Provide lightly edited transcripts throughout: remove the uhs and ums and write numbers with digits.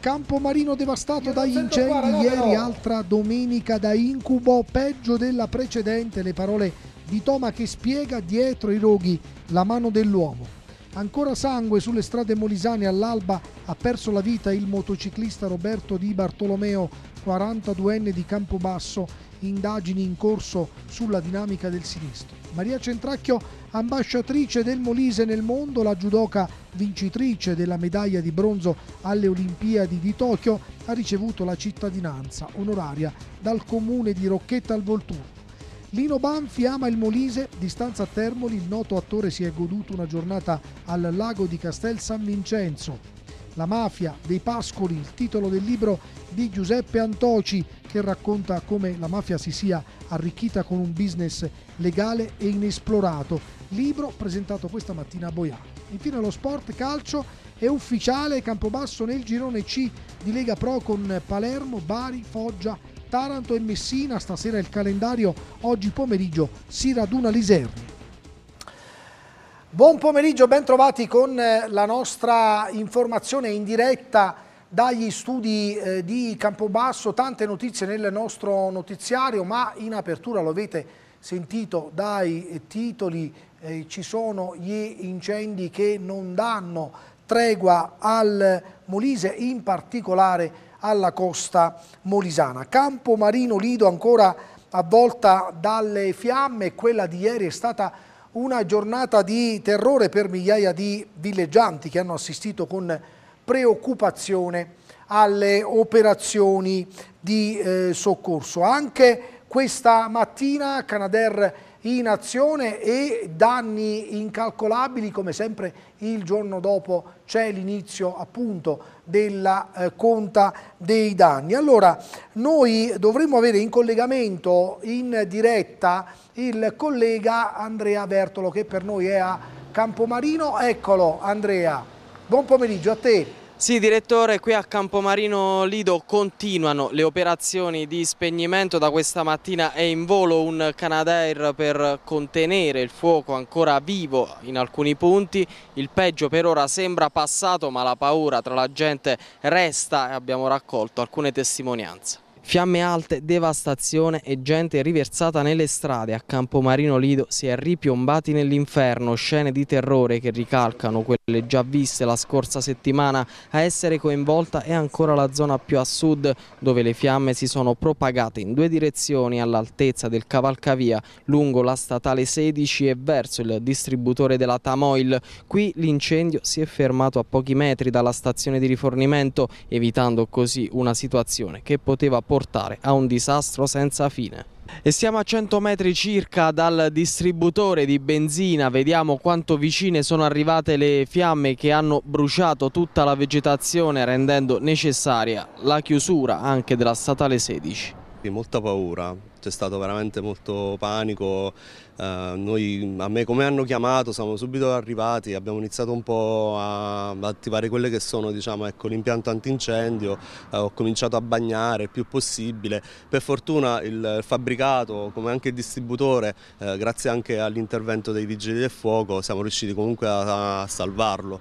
Campomarino devastato dagli incendi ieri, altra domenica da incubo, peggio della precedente, le parole di Toma che spiega dietro i roghi la mano dell'uomo. Ancora sangue sulle strade molisane, all'alba ha perso la vita il motociclista Roberto Di Bartolomeo, 42enne di Campobasso, indagini in corso sulla dinamica del sinistro. Maria Centracchio, ambasciatrice del Molise nel mondo, la judoka vincitrice della medaglia di bronzo alle Olimpiadi di Tokyo, ha ricevuto la cittadinanza onoraria dal comune di Rocchetta al Volturno. Lino Banfi ama il Molise, di Stanza a Termoli il noto attore si è goduto una giornata al lago di Castel San Vincenzo. La mafia dei Pascoli, il titolo del libro di Giuseppe Antoci, che racconta come la mafia si sia arricchita con un business legale e inesplorato. Libro presentato questa mattina a Boiano. Infine lo sport calcio, è ufficiale, Campobasso nel girone C di Lega Pro con Palermo, Bari, Foggia, Taranto e Messina. Stasera il calendario, oggi pomeriggio si raduna l'Iserni. Buon pomeriggio, ben trovati con la nostra informazione in diretta dagli studi di Campobasso. Tante notizie nel nostro notiziario, ma in apertura lo avete sentito dai titoli, ci sono gli incendi che non danno tregua al Molise, in particolare alla costa molisana. Campomarino Lido ancora avvolta dalle fiamme, quella di ieri è stata una giornata di terrore per migliaia di villeggianti che hanno assistito con preoccupazione alle operazioni di soccorso. Anche questa mattina Canadair in azione e danni incalcolabili, come sempre il giorno dopo c'è l'inizio appunto della conta dei danni. Allora noi dovremmo avere in collegamento in diretta il collega Andrea Bertolo, che per noi è a Campomarino. Eccolo Andrea, buon pomeriggio a te. Sì, direttore, qui a Campomarino Lido continuano le operazioni di spegnimento. Da questa mattina è in volo un Canadair per contenere il fuoco ancora vivo in alcuni punti. Il peggio per ora sembra passato, ma la paura tra la gente resta e abbiamo raccolto alcune testimonianze. Fiamme alte, devastazione e gente riversata nelle strade. A Campomarino Lido si è ripiombati nell'inferno, scene di terrore che ricalcano quelle già viste la scorsa settimana. A essere coinvolta è ancora la zona più a sud, dove le fiamme si sono propagate in due direzioni all'altezza del cavalcavia, lungo la statale 16 e verso il distributore della Tamoil. Qui l'incendio si è fermato a pochi metri dalla stazione di rifornimento, evitando così una situazione che poteva portare a un disastro senza fine. E siamo a 100 metri circa dal distributore di benzina, vediamo quanto vicine sono arrivate le fiamme che hanno bruciato tutta la vegetazione, rendendo necessaria la chiusura anche della statale 16. Molta paura, c'è stato veramente molto panico. A me come hanno chiamato siamo subito arrivati, abbiamo iniziato un po' a attivare quelle che sono, diciamo, ecco, l'impianto antincendio, ho cominciato a bagnare il più possibile. Per fortuna il fabbricato, come anche il distributore, grazie anche all'intervento dei vigili del fuoco, siamo riusciti comunque a salvarlo.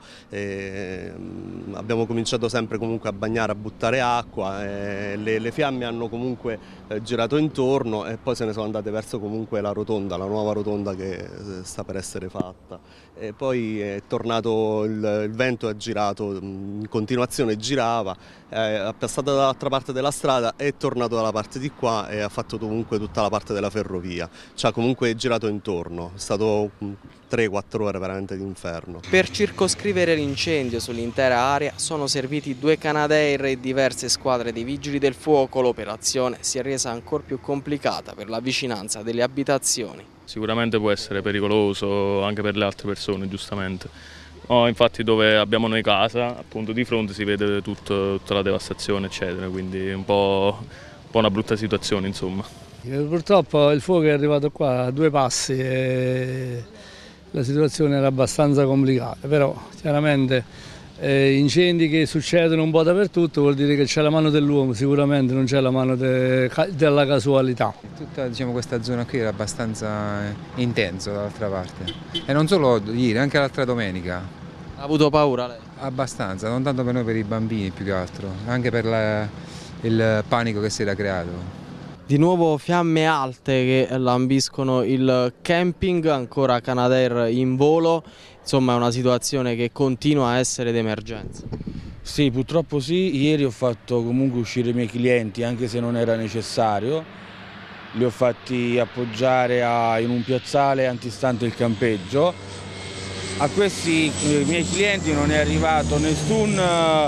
Abbiamo cominciato sempre comunque a bagnare, a buttare acqua, le fiamme hanno comunque girato intorno e poi se ne sono andate verso comunque la rotonda, la nuova rotonda che sta per essere fatta. E poi è tornato il vento, è girato in continuazione, girava, è passato dall'altra parte della strada, è tornato dalla parte di qua e ha fatto comunque tutta la parte della ferrovia, cioè comunque girato intorno, è stato 3-4 ore veramente d'inferno. Per circoscrivere l'incendio sull'intera area sono serviti 2 Canadair e diverse squadre dei vigili del fuoco. L'operazione si è resa ancora più complicata per la vicinanza delle abitazioni. Sicuramente può essere pericoloso anche per le altre persone, giustamente. Infatti dove abbiamo noi casa, appunto di fronte si vede tutta la devastazione, eccetera, quindi un po' una brutta situazione, insomma. Purtroppo il fuoco è arrivato qua a 2 passi e la situazione era abbastanza complicata, però chiaramente incendi che succedono un po' dappertutto vuol dire che c'è la mano dell'uomo, sicuramente non c'è la mano della casualità. Tutta, diciamo, questa zona qui era abbastanza intensa dall'altra parte e non solo ieri, anche l'altra domenica. Ha avuto paura lei? Abbastanza, non tanto per noi, per i bambini più che altro, anche per il panico che si era creato. Di nuovo fiamme alte che lambiscono il camping, ancora Canadair in volo, insomma è una situazione che continua a essere d'emergenza. Sì, purtroppo sì, ieri ho fatto comunque uscire i miei clienti anche se non era necessario, li ho fatti appoggiare in un piazzale antistante il campeggio. A questi miei clienti non è arrivato nessun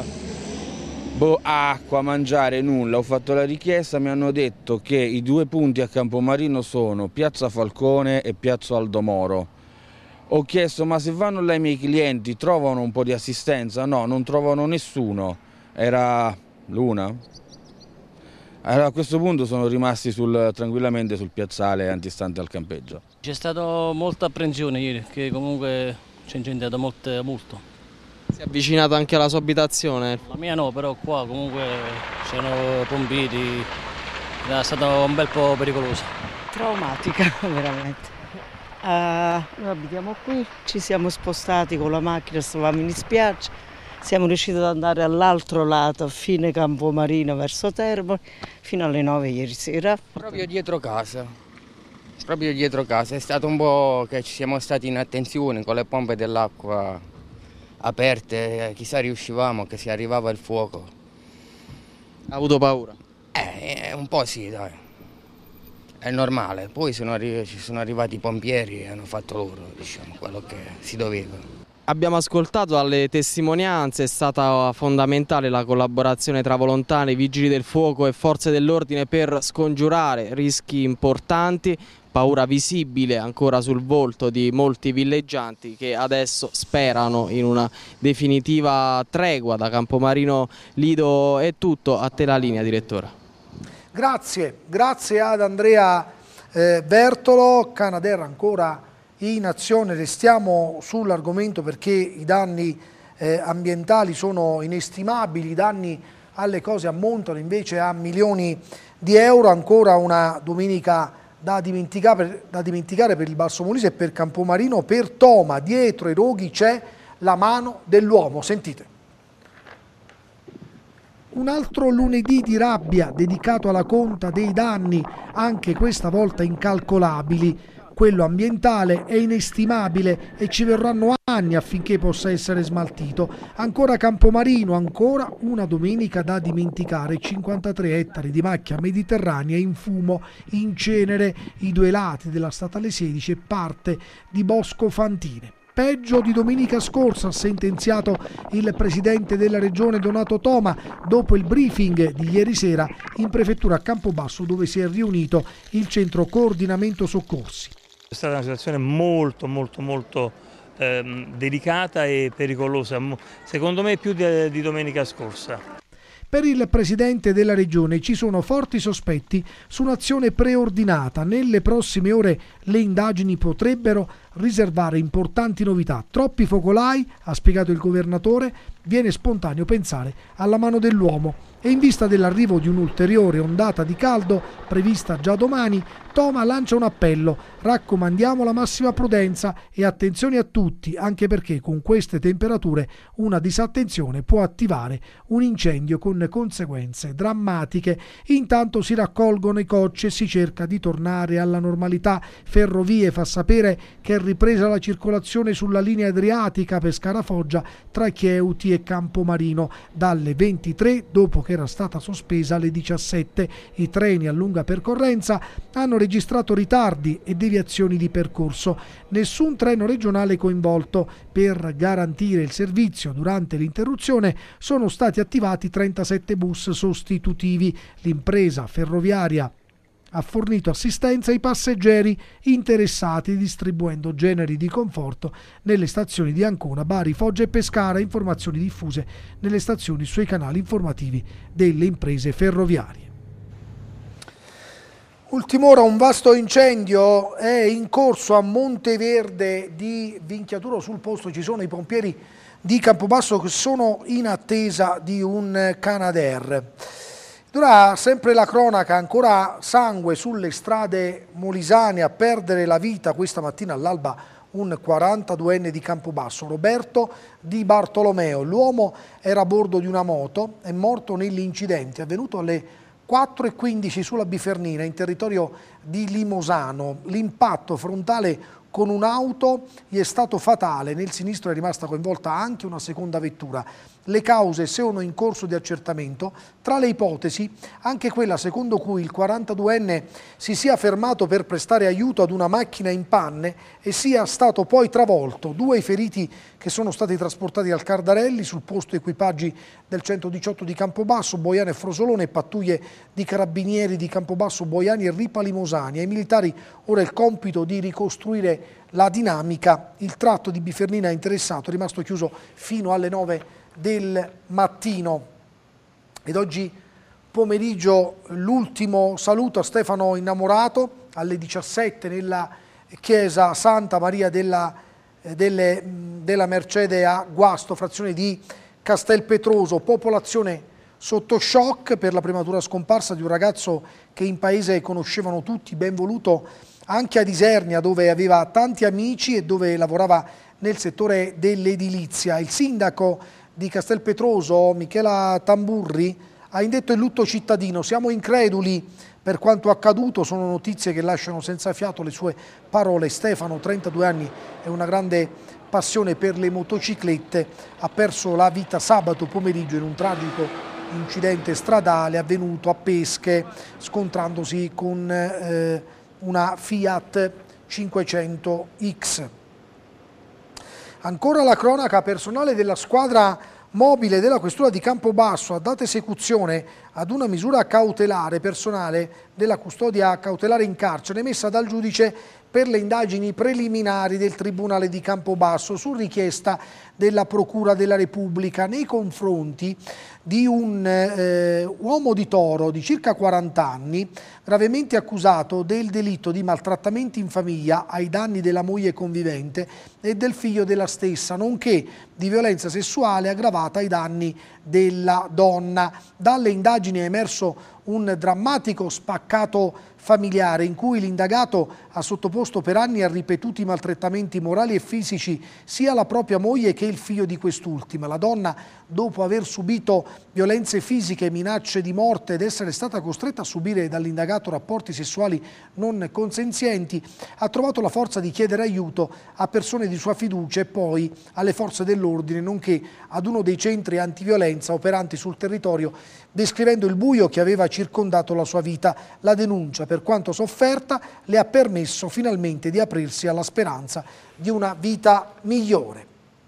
acqua, mangiare, nulla. Ho fatto la richiesta, mi hanno detto che i 2 punti a Campomarino sono Piazza Falcone e Piazza Aldomoro. Ho chiesto ma se vanno là i miei clienti trovano un po' di assistenza? No, non trovano nessuno. Era l'una. Allora, a questo punto sono rimasti tranquillamente sul piazzale antistante al campeggio. C'è stata molta apprensione ieri, che comunque c'è incendiato molto. Si è avvicinato anche alla sua abitazione? La mia no, però qua comunque c'erano pompiti, è stato un bel po' pericoloso. Traumatica, veramente. Noi abitiamo qui, ci siamo spostati con la macchina, stavamo in spiaggia, siamo riusciti ad andare all'altro lato, a fine Campomarino verso Termoli, fino alle 9 ieri sera. Proprio dietro casa, è stato un po' che ci siamo stati in attenzione con le pompe dell'acqua aperte, chissà riuscivamo, che si arrivava il fuoco. Ha avuto paura? Un po' sì, dai. È normale, poi ci sono arrivati i pompieri e hanno fatto loro, diciamo, quello che si doveva. Abbiamo ascoltato alle testimonianze, è stata fondamentale la collaborazione tra volontari, vigili del fuoco e forze dell'ordine per scongiurare rischi importanti, paura visibile ancora sul volto di molti villeggianti che adesso sperano in una definitiva tregua. Da Campomarino Lido è tutto, a te la linea, direttore. Grazie ad Andrea Bertolo. Canadair ancora in azione, restiamo sull'argomento perché i danni ambientali sono inestimabili, i danni alle cose ammontano invece a milioni di euro. Ancora una domenica da dimenticare per il Basso Molise e per Campomarino. Per Toma, dietro i roghi c'è la mano dell'uomo, sentite. Un altro lunedì di rabbia dedicato alla conta dei danni, anche questa volta incalcolabili. Quello ambientale è inestimabile e ci verranno anni affinché possa essere smaltito. Ancora Campomarino, ancora una domenica da dimenticare. 53 ettari di macchia mediterranea in fumo, in cenere, i 2 lati della statale 16 e parte di Bosco Fantine. Peggio di domenica scorsa, ha sentenziato il presidente della regione Donato Toma dopo il briefing di ieri sera in prefettura a Campobasso, dove si è riunito il centro coordinamento soccorsi. È stata una situazione molto delicata e pericolosa, secondo me più di domenica scorsa. Per il presidente della regione ci sono forti sospetti su un'azione preordinata. Nelle prossime ore le indagini potrebbero riservare importanti novità. Troppi focolai, ha spiegato il governatore, viene spontaneo pensare alla mano dell'uomo. E in vista dell'arrivo di un'ulteriore ondata di caldo, prevista già domani, Toma lancia un appello: raccomandiamo la massima prudenza e attenzione a tutti, anche perché con queste temperature una disattenzione può attivare un incendio con conseguenze drammatiche. Intanto si raccolgono i cocci e si cerca di tornare alla normalità. Ferrovie fa sapere che è ripresa la circolazione sulla linea adriatica Pescara-Foggia tra Chieuti e Campomarino dalle 23, dopo che era stata sospesa alle 17. I treni a lunga percorrenza hanno registrato ritardi e deviazioni di percorso. Nessun treno regionale coinvolto. Per garantire il servizio durante l'interruzione sono stati attivati 37 bus sostitutivi. L'impresa ferroviaria ha fornito assistenza ai passeggeri interessati, distribuendo generi di conforto nelle stazioni di Ancona, Bari, Foggia e Pescara. Informazioni diffuse nelle stazioni sui canali informativi delle imprese ferroviarie. Ultima ora, un vasto incendio è in corso a Monteverde di Vinchiaturo. Sul posto ci sono i pompieri di Campobasso che sono in attesa di un Canadair. Dura sempre la cronaca, ancora sangue sulle strade molisane, a perdere la vita questa mattina all'alba un 42enne di Campobasso, Roberto Di Bartolomeo. L'uomo era a bordo di una moto, è morto nell'incidente avvenuto alle 4:15 sulla Bifernina in territorio di Limosano. L'impatto frontale con un'auto gli è stato fatale, nel sinistro è rimasta coinvolta anche una seconda vettura. Le cause sono in corso di accertamento, tra le ipotesi anche quella secondo cui il 42enne si sia fermato per prestare aiuto ad una macchina in panne e sia stato poi travolto. 2 i feriti che sono stati trasportati al Cardarelli, sul posto equipaggi del 118 di Campobasso, Boiano e Frosolone, pattuglie di carabinieri di Campobasso, Boiani e Ripa Limosani. Ai militari ora il compito di ricostruire la dinamica. Il tratto di Bifernina interessato è rimasto chiuso fino alle 9 del mattino. Ed oggi pomeriggio l'ultimo saluto a Stefano Innamorato alle 17 nella chiesa Santa Maria della Mercede a Guasto, frazione di Castelpetroso. Popolazione sotto shock per la prematura scomparsa di un ragazzo che in paese conoscevano tutti, ben voluto anche ad Isernia, dove aveva tanti amici e dove lavorava nel settore dell'edilizia. Il sindaco di Castelpetroso, Michela Tamburri, ha indetto il lutto cittadino. Siamo increduli per quanto accaduto, sono notizie che lasciano senza fiato. Le sue parole. Stefano, 32 anni e una grande passione per le motociclette, ha perso la vita sabato pomeriggio in un tragico incidente stradale avvenuto a Pesche, scontrandosi con una Fiat 500X. Ancora la cronaca. Personale della squadra mobile della questura di Campobasso ha dato esecuzione ad una misura cautelare personale della custodia cautelare in carcere emessa dal giudice per le indagini preliminari del Tribunale di Campobasso su richiesta della Procura della Repubblica nei confronti di un uomo di Toro di circa 40 anni, gravemente accusato del delitto di maltrattamenti in famiglia ai danni della moglie convivente e del figlio della stessa, nonché di violenza sessuale aggravata ai danni della donna. Dalle indagini è emerso un drammatico spaccato familiare in cui l'indagato ha sottoposto per anni a ripetuti maltrattamenti morali e fisici sia la propria moglie che il figlio di quest'ultima. La donna, dopo aver subito violenze fisiche e minacce di morte ed essere stata costretta a subire dall'indagato rapporti sessuali non consenzienti, ha trovato la forza di chiedere aiuto a persone di sua fiducia e poi alle forze dell'ordine, nonché ad uno dei centri antiviolenza operanti sul territorio, descrivendo il buio che aveva circondato la sua vita. La denuncia, per quanto sofferta, le ha permesso finalmente di aprirsi alla speranza di una vita migliore.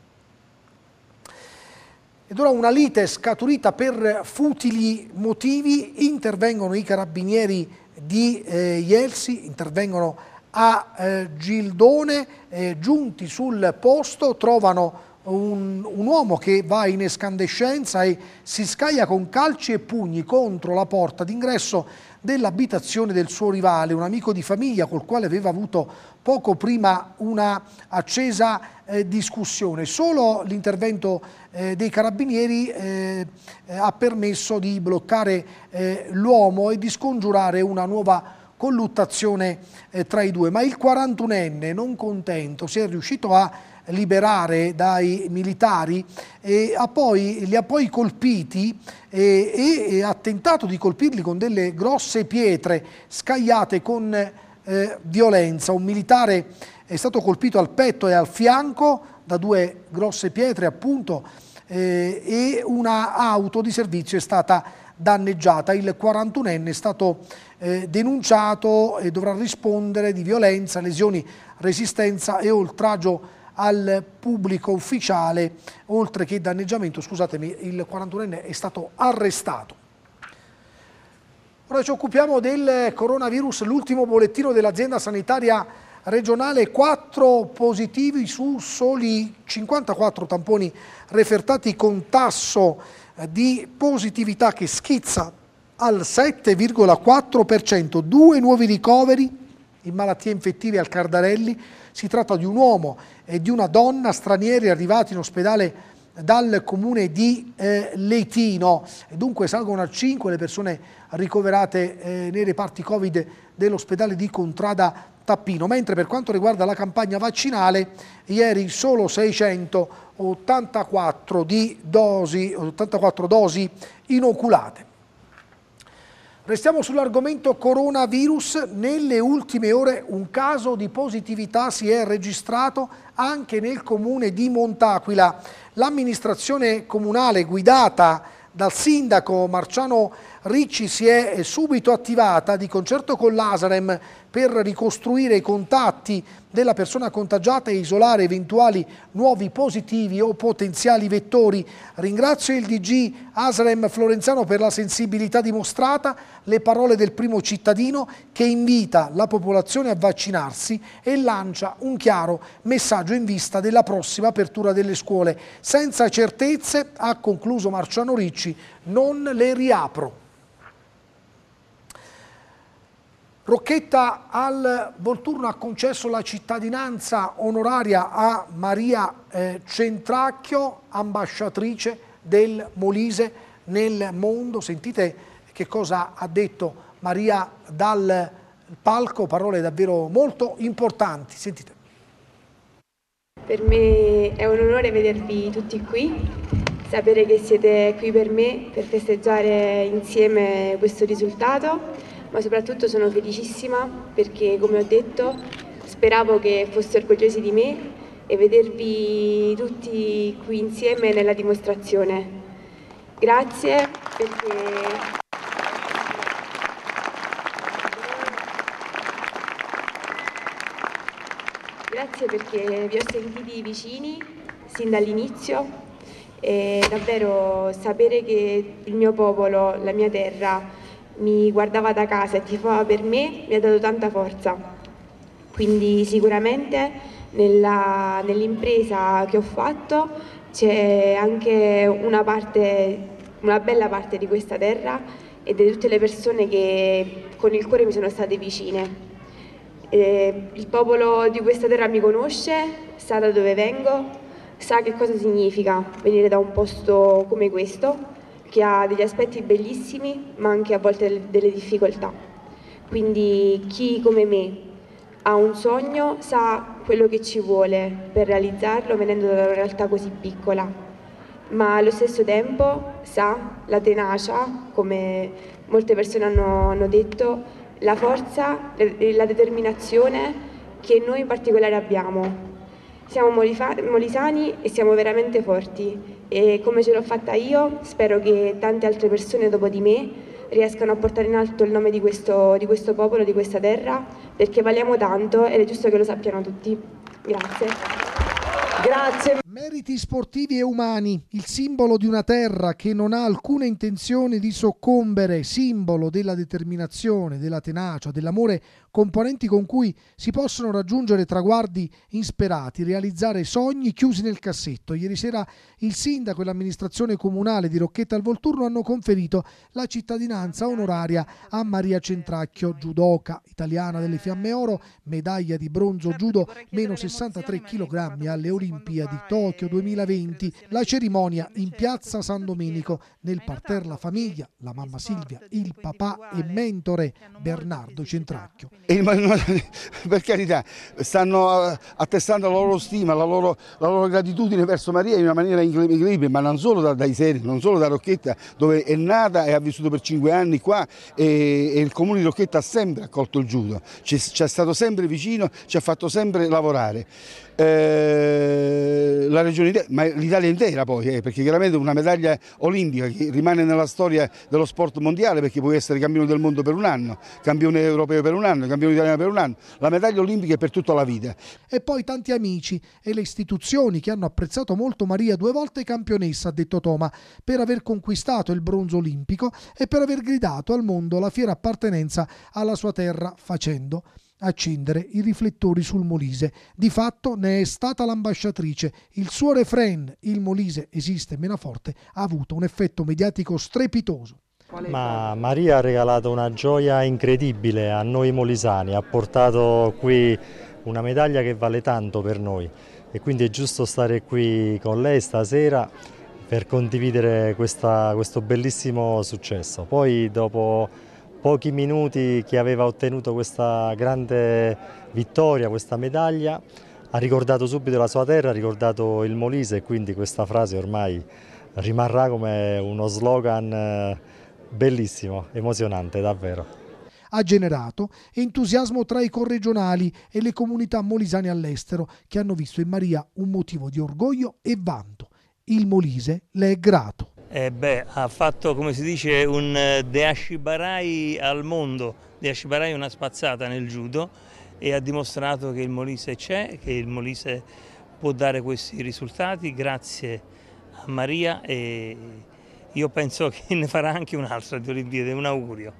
Ed ora una lite scaturita per futili motivi, intervengono i carabinieri di Ielsi, intervengono a Gildone, giunti sul posto trovano un uomo che va in escandescenza e si scaglia con calci e pugni contro la porta d'ingresso dell'abitazione del suo rivale, un amico di famiglia col quale aveva avuto poco prima una accesa discussione. Solo l'intervento dei carabinieri ha permesso di bloccare l'uomo e di scongiurare una nuova colluttazione tra i due, ma il 41enne, non contento, si è riuscito a liberare dai militari e li ha poi colpiti e ha tentato di colpirli con delle grosse pietre scagliate con violenza. Un militare è stato colpito al petto e al fianco da 2 grosse pietre, appunto, e una auto di servizio è stata danneggiata. Il 41enne è stato denunciato e dovrà rispondere di violenza, lesioni, resistenza e oltraggio al pubblico ufficiale, oltre che danneggiamento. Scusatemi, il 41enne è stato arrestato. Ora ci occupiamo del coronavirus, l'ultimo bollettino dell'azienda sanitaria regionale, 4 positivi su soli 54 tamponi refertati, con tasso di positività che schizza al 7,4%, 2 nuovi ricoveri in malattie infettive al Cardarelli. Si tratta di un uomo e di una donna stranieri arrivati in ospedale dal comune di Letino, e dunque salgono a 5 le persone ricoverate nei reparti Covid dell'ospedale di Contrada tappino, mentre per quanto riguarda la campagna vaccinale, ieri solo 684 dosi inoculate. Restiamo sull'argomento coronavirus. Nelle ultime ore un caso di positività si è registrato anche nel comune di Montaquila. L'amministrazione comunale guidata dal sindaco Marciano Ricci si è subito attivata di concerto con l'Asarem per ricostruire i contatti della persona contagiata e isolare eventuali nuovi positivi o potenziali vettori. Ringrazio il DG Asarem Florenzano per la sensibilità dimostrata, le parole del primo cittadino che invita la popolazione a vaccinarsi e lancia un chiaro messaggio in vista della prossima apertura delle scuole. Senza certezze, ha concluso Marciano Ricci, non le riapro. Rocchetta al Volturno ha concesso la cittadinanza onoraria a Maria Centracchio, ambasciatrice del Molise nel mondo. Sentite che cosa ha detto Maria dal palco, parole davvero molto importanti. Sentite. Per me è un onore vedervi tutti qui, sapere che siete qui per me per festeggiare insieme questo risultato. Ma soprattutto sono felicissima perché, come ho detto, speravo che foste orgogliosi di me e vedervi tutti qui insieme nella dimostrazione. Grazie perché vi ho sentiti vicini sin dall'inizio e davvero sapere che il mio popolo, la mia terra, mi guardava da casa e tifava per me, mi ha dato tanta forza. Quindi sicuramente nell'impresa che ho fatto c'è anche una bella parte di questa terra e di tutte le persone che con il cuore mi sono state vicine. Il popolo di questa terra mi conosce, sa da dove vengo, sa che cosa significa venire da un posto come questo, che ha degli aspetti bellissimi ma anche a volte delle difficoltà. Quindi chi come me ha un sogno sa quello che ci vuole per realizzarlo venendo da una realtà così piccola, ma allo stesso tempo sa la tenacia, come molte persone hanno detto, la forza e la determinazione che noi in particolare abbiamo. Siamo molisani e siamo veramente forti e come ce l'ho fatta io spero che tante altre persone dopo di me riescano a portare in alto il nome di questo popolo, di questa terra, perché valiamo tanto ed è giusto che lo sappiano tutti. Grazie. Grazie. Meriti sportivi e umani, il simbolo di una terra che non ha alcuna intenzione di soccombere, simbolo della determinazione, della tenacia, dell'amore, componenti con cui si possono raggiungere traguardi insperati, realizzare sogni chiusi nel cassetto. Ieri sera il sindaco e l'amministrazione comunale di Rocchetta al Volturno hanno conferito la cittadinanza onoraria a Maria Centracchio, judoka italiana delle Fiamme Oro, medaglia di bronzo judo, meno 63 kg alle Olimpiadi Tokyo 2020. La cerimonia in piazza San Domenico, nel parterre la famiglia, la mamma Silvia, il papà e mentore Bernardo Centracchio. Per carità, stanno attestando la loro stima, la loro gratitudine verso Maria in una maniera incredibile, ma non solo dai Seri, non solo da Rocchetta, dove è nata e ha vissuto per 5 anni qua e il comune di Rocchetta ha sempre accolto il judo, ci è stato sempre vicino, ci ha fatto sempre lavorare. La regione, ma l'Italia intera poi, perché chiaramente una medaglia olimpica che rimane nella storia dello sport mondiale, perché puoi essere campione del mondo per un anno, campione europeo per un anno, campione italiano per un anno, la medaglia olimpica è per tutta la vita. E poi tanti amici e le istituzioni che hanno apprezzato molto Maria, 2 volte campionessa, ha detto Toma, per aver conquistato il bronzo olimpico e per aver gridato al mondo la fiera appartenenza alla sua terra, facendo accendere i riflettori sul Molise. Di fatto ne è stata l'ambasciatrice. Il suo refrain "Il Molise esiste, Menaforte" ha avuto un effetto mediatico strepitoso. Ma Maria ha regalato una gioia incredibile a noi molisani, ha portato qui una medaglia che vale tanto per noi e quindi è giusto stare qui con lei stasera per condividere questo bellissimo successo. Poi dopo pochi minuti che aveva ottenuto questa grande vittoria, questa medaglia, ha ricordato subito la sua terra, ha ricordato il Molise e quindi questa frase ormai rimarrà come uno slogan bellissimo, emozionante davvero. Ha generato entusiasmo tra i corregionali e le comunità molisane all'estero che hanno visto in Maria un motivo di orgoglio e vanto. Il Molise le è grato. Ha fatto, come si dice, un Deashibarai al mondo. Deashibarai è una spazzata nel judo e ha dimostrato che il Molise c'è, che il Molise può dare questi risultati grazie a Maria, e io penso che ne farà anche un'altra di Olimpiadi. Un augurio.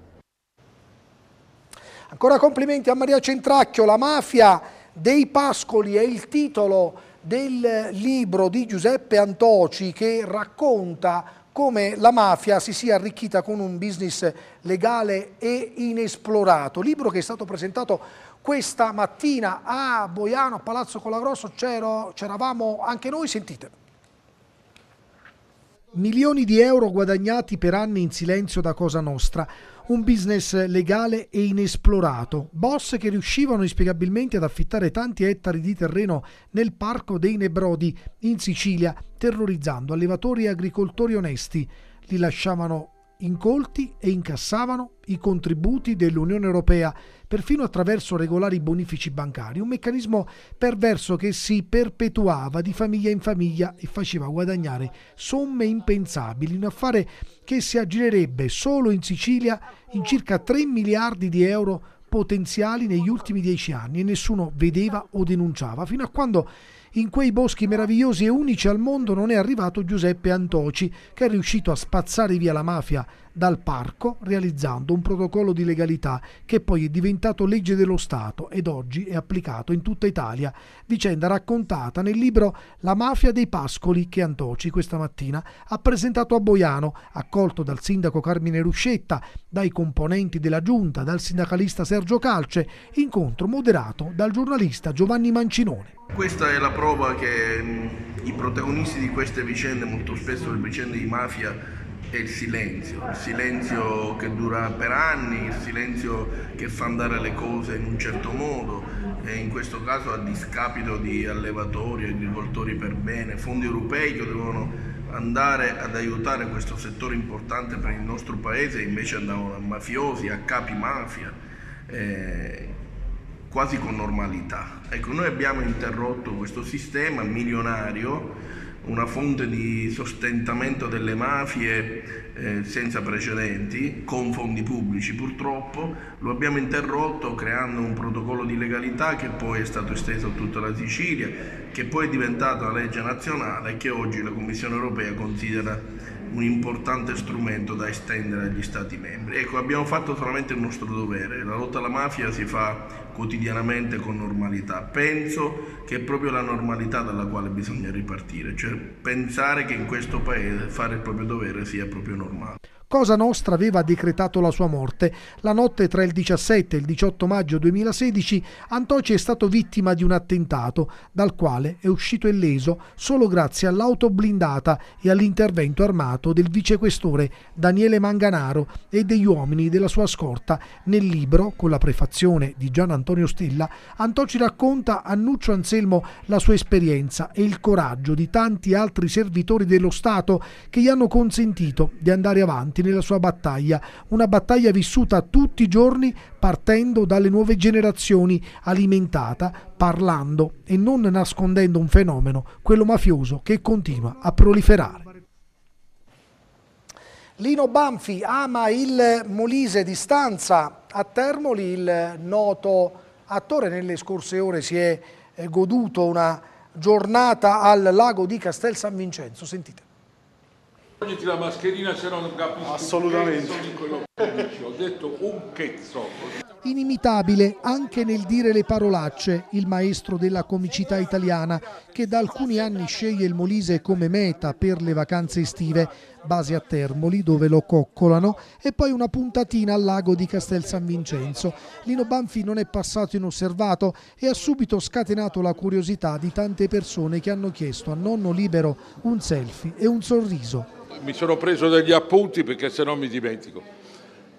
Ancora complimenti a Maria Centracchio. La mafia dei pascoli è il titolo del libro di Giuseppe Antoci, che racconta come la mafia si sia arricchita con un business legale e inesplorato. Libro che è stato presentato questa mattina a Boiano, a Palazzo Colagrosso. C'eravamo anche noi, sentite. Milioni di euro guadagnati per anni in silenzio da Cosa Nostra, un business legale e inesplorato, boss che riuscivano inspiegabilmente ad affittare tanti ettari di terreno nel Parco dei Nebrodi in Sicilia, terrorizzando allevatori e agricoltori onesti. Li lasciavano incolti e incassavano i contributi dell'Unione Europea, perfino attraverso regolari bonifici bancari, un meccanismo perverso che si perpetuava di famiglia in famiglia e faceva guadagnare somme impensabili, un affare che si aggirerebbe solo in Sicilia in circa 3 miliardi di euro potenziali negli ultimi 10 anni, e nessuno vedeva o denunciava, fino a quando in quei boschi meravigliosi e unici al mondo non è arrivato Giuseppe Antoci, che è riuscito a spazzare via la mafia dal parco, realizzando un protocollo di legalità che poi è diventato legge dello Stato ed oggi è applicato in tutta Italia. Vicenda raccontata nel libro La mafia dei pascoli, che Antoci questa mattina ha presentato a Boiano, accolto dal sindaco Carmine Ruscetta, dai componenti della giunta, dal sindacalista Sergio Calce, incontro moderato dal giornalista Giovanni Mancinone. Questa è la prova che i protagonisti di queste vicende, molto spesso le vicende di mafia, è il silenzio che dura per anni, il silenzio che fa andare le cose in un certo modo, e in questo caso a discapito di allevatori e agricoltori per bene, fondi europei che dovevano andare ad aiutare questo settore importante per il nostro paese, invece andavano a mafiosi, a capi mafia, quasi con normalità. Ecco, noi abbiamo interrotto questo sistema milionario, una fonte di sostentamento delle mafie senza precedenti, con fondi pubblici purtroppo. Lo abbiamo interrotto creando un protocollo di legalità che poi è stato esteso a tutta la Sicilia, che poi è diventata una legge nazionale e che oggi la Commissione Europea considera un importante strumento da estendere agli Stati membri. Ecco, abbiamo fatto solamente il nostro dovere. La lotta alla mafia si fa quotidianamente con normalità. Penso che è proprio la normalità dalla quale bisogna ripartire, cioè pensare che in questo paese fare il proprio dovere sia proprio normale. Cosa Nostra aveva decretato la sua morte. La notte tra il 17 e il 18 maggio 2016 Antoci è stato vittima di un attentato, dal quale è uscito illeso solo grazie all'auto blindata e all'intervento armato del vicequestore Daniele Manganaro e degli uomini della sua scorta. Nel libro, con la prefazione di Gian Antonio Stella, Antoci racconta a Nuccio Anselmo la sua esperienza e il coraggio di tanti altri servitori dello Stato che gli hanno consentito di andare avanti nella sua battaglia, una battaglia vissuta tutti i giorni partendo dalle nuove generazioni, alimentata, parlando e non nascondendo un fenomeno, quello mafioso, che continua a proliferare. Lino Banfi ama il Molise di Stanza a Termoli. Il noto attore nelle scorse ore si è goduto una giornata al lago di Castel San Vincenzo. Sentite. Togliti la mascherina, se no non capisco. Assolutamente. Ho detto un chezzo. Inimitabile anche nel dire le parolacce, il maestro della comicità italiana, che da alcuni anni sceglie il Molise come meta per le vacanze estive, base a Termoli dove lo coccolano e poi una puntatina al lago di Castel San Vincenzo. Lino Banfi non è passato inosservato e ha subito scatenato la curiosità di tante persone che hanno chiesto a nonno Libero un selfie e un sorriso. Mi sono preso degli appunti perché se no mi dimentico.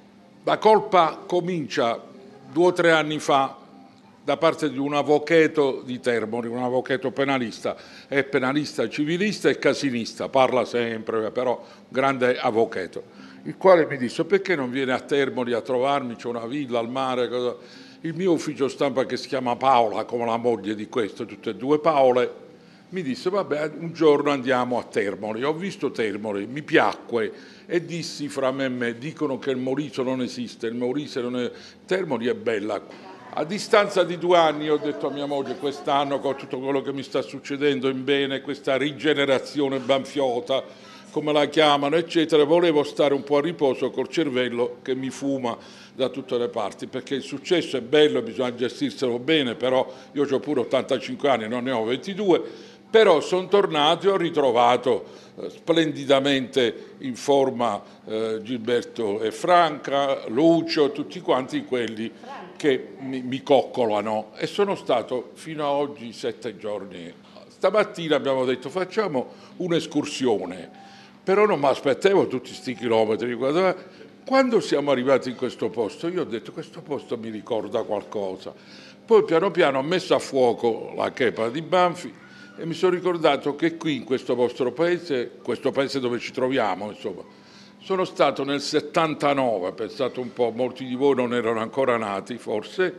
La colpa comincia 2 o 3 anni fa da parte di un avvocato di Termoli, un avvocato penalista, è penalista civilista e casinista, parla sempre, però grande avvocato, il quale mi disse: perché non viene a Termoli a trovarmi, c'è una villa al mare, cosa? Il mio ufficio stampa, che si chiama Paola, come la moglie di questo, tutte e 2 Paole, mi disse: vabbè, un giorno andiamo a Termoli. Ho visto Termoli, mi piacque e dissi fra me e me: dicono che il Molise non esiste, il Molise non è... Termoli è bella. A distanza di 2 anni ho detto a mia moglie: quest'anno, con tutto quello che mi sta succedendo in bene, questa rigenerazione banfiota, come la chiamano, eccetera, volevo stare un po' a riposo col cervello che mi fuma da tutte le parti, perché il successo è bello, bisogna gestirselo bene, però io ho pure 85 anni, non ne ho 22, però sono tornato e ho ritrovato splendidamente in forma Gilberto e Franca, Lucio, tutti quanti quelli che mi coccolano, e sono stato fino a oggi 7 giorni. Stamattina abbiamo detto: facciamo un'escursione, però non mi aspettavo tutti sti chilometri. Quando siamo arrivati in questo posto io ho detto: questo posto mi ricorda qualcosa. Poi piano piano ho messo a fuoco la chepa di Banfi e mi sono ricordato che qui in questo vostro paese, questo paese dove ci troviamo, insomma, sono stato nel 79, pensate un po', molti di voi non erano ancora nati forse,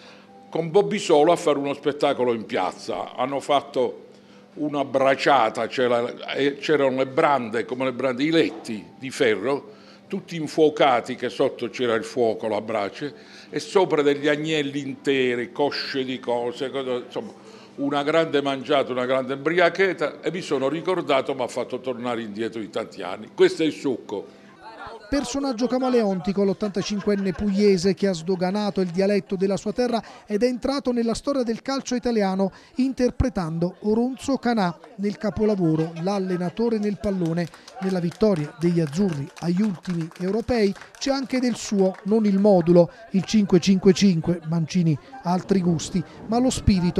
con Bobby Solo a fare uno spettacolo in piazza. Hanno fatto una braciata, c'erano le brande, come le brande, i letti di ferro, tutti infuocati, che sotto c'era il fuoco, la brace, e sopra degli agnelli interi, cosce di cose, insomma una grande mangiata, una grande ubriacheta, e mi sono ricordato, mi ha fatto tornare indietro di tanti anni. Questo è il succo. Personaggio camaleontico, l'85enne pugliese che ha sdoganato il dialetto della sua terra ed è entrato nella storia del calcio italiano interpretando Oronzo Canà nel capolavoro L'allenatore nel pallone. Nella vittoria degli azzurri agli ultimi europei c'è anche del suo, non il modulo, il 5-5-5, Mancini ha altri gusti, ma lo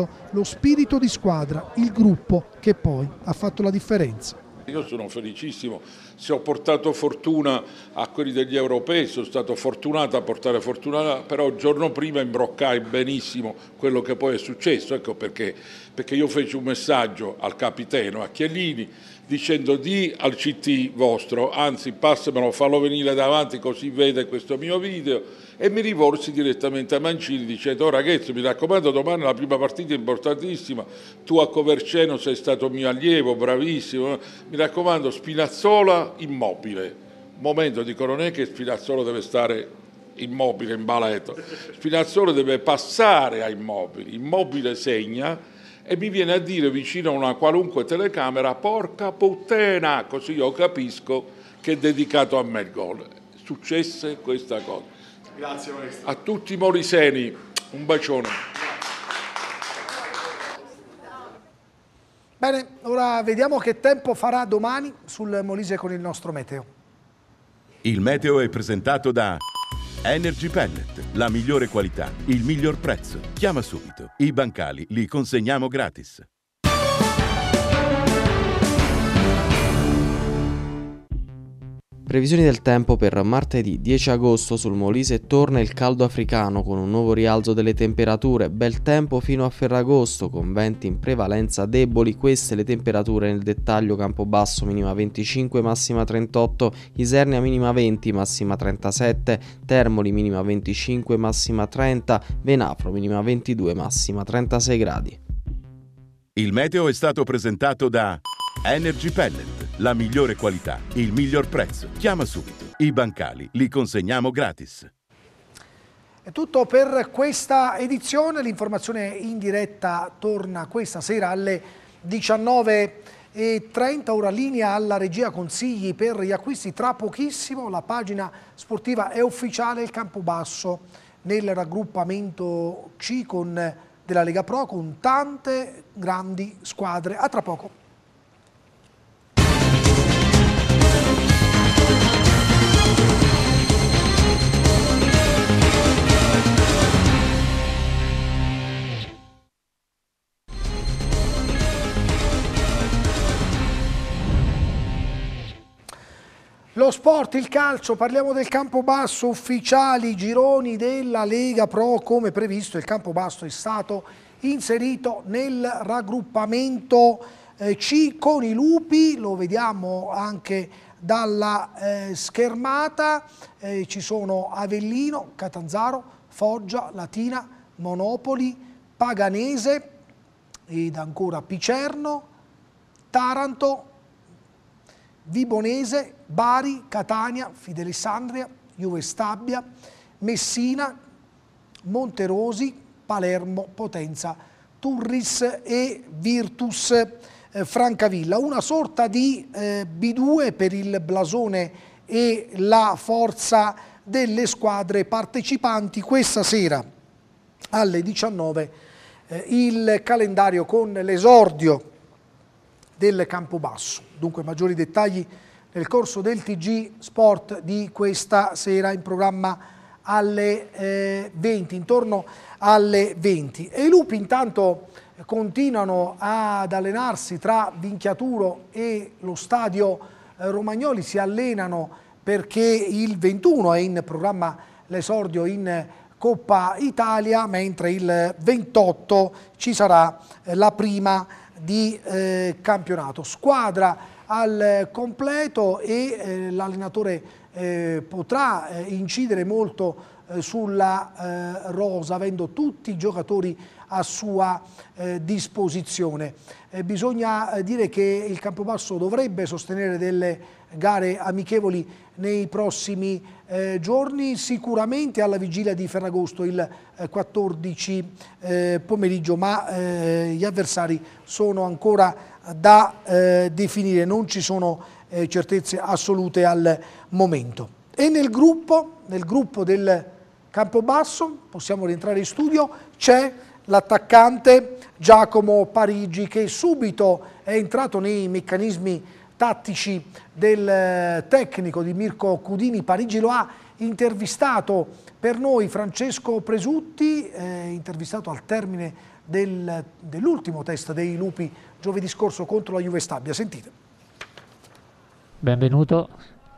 spirito di squadra, il gruppo che poi ha fatto la differenza. Io sono felicissimo, se ho portato fortuna a quelli degli europei, sono stato fortunato a portare fortuna, però il giorno prima imbroccai benissimo quello che poi è successo, ecco perché io feci un messaggio al capitano, a Chiellini, dicendo: di al CT vostro, anzi passamelo, fallo venire davanti così vede questo mio video, e mi rivolsi direttamente a Mancini dicendo: oh ragazzi, mi raccomando, domani la prima partita è importantissima, tu a Coverceno sei stato mio allievo, bravissimo, mi raccomando, Spinazzola immobile. Momento, dico, non è che Spinazzola deve stare immobile in baletto, Spinazzola deve passare a Immobile segna, e mi viene a dire vicino a una qualunque telecamera: porca puttana, così io capisco che è dedicato a me il gol. Successe questa cosa. Grazie maestro. A tutti i moliseni un bacione. Bene, ora vediamo che tempo farà domani sul Molise con il nostro meteo. Il meteo è presentato da Energy Pellet, la migliore qualità, il miglior prezzo. Chiama subito, i bancali li consegniamo gratis. Previsioni del tempo per martedì 10 agosto. Sul Molise torna il caldo africano con un nuovo rialzo delle temperature, bel tempo fino a Ferragosto con venti in prevalenza deboli. Queste le temperature nel dettaglio: Campobasso minima 25, massima 38, Isernia minima 20, massima 37, Termoli minima 25, massima 30, Venafro minima 22, massima 36 gradi. Il meteo è stato presentato da Energy Pellet, la migliore qualità, il miglior prezzo. Chiama subito, i bancali li consegniamo gratis. È tutto per questa edizione, l'informazione in diretta torna questa sera alle 19:30, ora linea alla regia, consigli per gli acquisti tra pochissimo, la pagina sportiva è ufficiale, il Campobasso nel raggruppamento C della Lega Pro con tante grandi squadre. A tra poco. Lo sport, il calcio, parliamo del Campobasso, ufficiali gironi della Lega Pro. Come previsto il Campobasso è stato inserito nel raggruppamento C con i lupi, lo vediamo anche dalla schermata, ci sono Avellino, Catanzaro, Foggia, Latina, Monopoli, Paganese ed ancora Picerno, Taranto, Vibonese, Bari, Catania, Fidelissandria, Juve Stabia, Messina, Monterosi, Palermo, Potenza, Turris e Virtus Francavilla. Una sorta di B2 per il blasone e la forza delle squadre partecipanti. Questa sera alle 19 il calendario con l'esordio del Campobasso. Dunque maggiori dettagli nel corso del TG Sport di questa sera, in programma alle 20, intorno alle 20. E i lupi intanto continuano ad allenarsi tra Vinchiaturo e lo stadio Romagnoli, si allenano perché il 21 è in programma l'esordio in Coppa Italia, mentre il 28 ci sarà la prima di campionato. Squadra al completo e l'allenatore potrà incidere molto sulla rosa, avendo tutti i giocatori a sua disposizione. Bisogna dire che il Campobasso dovrebbe sostenere delle gare amichevoli nei prossimi giorni, sicuramente alla vigilia di Ferragosto il 14 pomeriggio, ma gli avversari sono ancora da definire, non ci sono certezze assolute al momento. E nel gruppo del Campobasso, possiamo rientrare in studio, c'è l'attaccante Giacomo Parigi, che subito è entrato nei meccanismi tattici del tecnico di Mirko Cudini. Parigi lo ha intervistato per noi Francesco Presutti, intervistato al termine dell'ultimo test dei lupi giovedì scorso contro la Juve Stabia. Sentite. Benvenuto.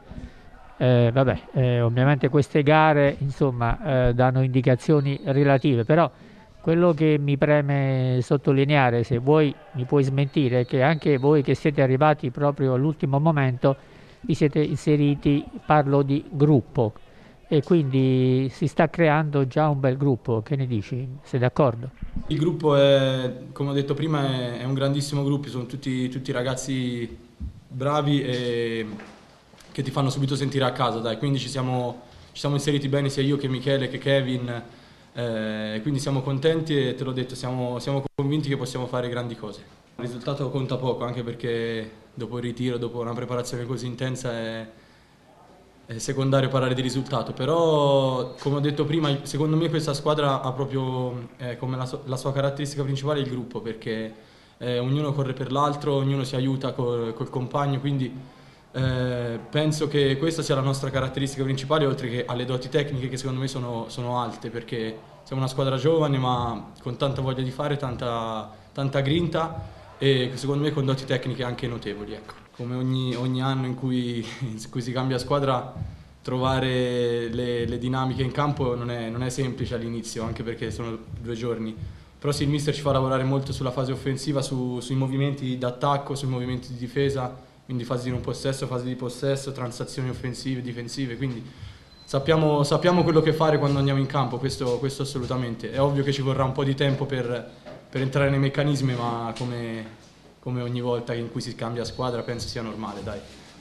Ovviamente queste gare insomma danno indicazioni relative, però quello che mi preme sottolineare, se vuoi mi puoi smentire, è che anche voi che siete arrivati proprio all'ultimo momento vi siete inseriti, parlo di gruppo, e quindi si sta creando già un bel gruppo. Che ne dici? Sei d'accordo? Il gruppo è, come ho detto prima, è un grandissimo gruppo, sono tutti ragazzi bravi e che ti fanno subito sentire a casa, dai. Quindi ci siamo inseriti bene sia io che Michele che Kevin, quindi siamo contenti e te l'ho detto, siamo convinti che possiamo fare grandi cose. Il risultato conta poco, anche perché dopo il ritiro, dopo una preparazione così intensa è secondario parlare di risultato, però come ho detto prima, secondo me questa squadra ha proprio come la sua caratteristica principale il gruppo, perché ognuno corre per l'altro, ognuno si aiuta col compagno, quindi penso che questa sia la nostra caratteristica principale, oltre che alle doti tecniche che secondo me sono alte, perché siamo una squadra giovane ma con tanta voglia di fare, tanta grinta, e secondo me con doti tecniche anche notevoli, ecco. Come ogni anno in cui si cambia squadra, trovare le dinamiche in campo non è semplice all'inizio, anche perché sono 2 giorni. Però sì, il mister ci fa lavorare molto sulla fase offensiva, sui movimenti d'attacco, sui movimenti di difesa, quindi fase di non possesso, fase di possesso, transazioni offensive, difensive, quindi sappiamo quello che fare quando andiamo in campo, questo assolutamente. È ovvio che ci vorrà un po' di tempo per entrare nei meccanismi, ma come ogni volta in cui si cambia squadra penso sia normale, dai.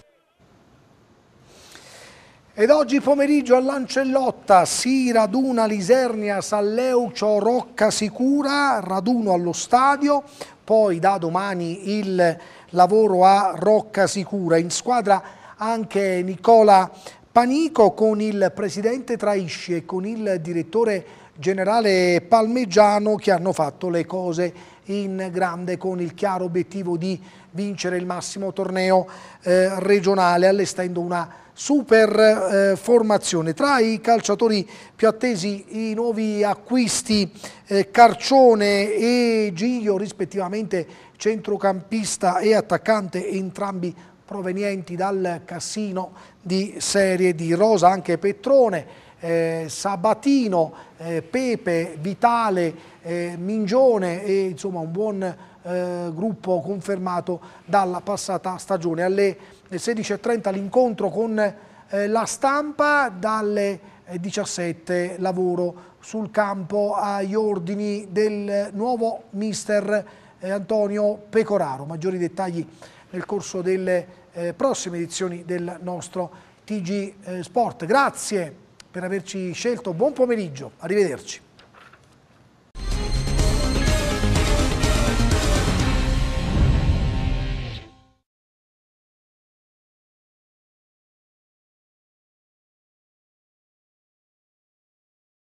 Ed oggi pomeriggio a Lancellotta si raduna l'Isernia Salleucio Roccasicura, raduno allo stadio, poi da domani il lavoro a Roccasicura. In squadra anche Nicola Panico con il presidente Traisci e con il direttore generale Palmegiano, che hanno fatto le cose in grande con il chiaro obiettivo di vincere il massimo torneo regionale, allestendo una super formazione. Tra i calciatori più attesi i nuovi acquisti Carcione e Giglio, rispettivamente centrocampista e attaccante, entrambi provenienti dal Cassino di Serie D. Rosa anche Petrone, Sabatino, Pepe, Vitale, Mingione e insomma un buon gruppo confermato dalla passata stagione. Alle 16:30 l'incontro con la Stampa, dalle 17 lavoro sul campo agli ordini del nuovo mister Antonio Pecoraro. Maggiori dettagli nel corso delle prossime edizioni del nostro TG Sport. Grazie per averci scelto, buon pomeriggio, arrivederci.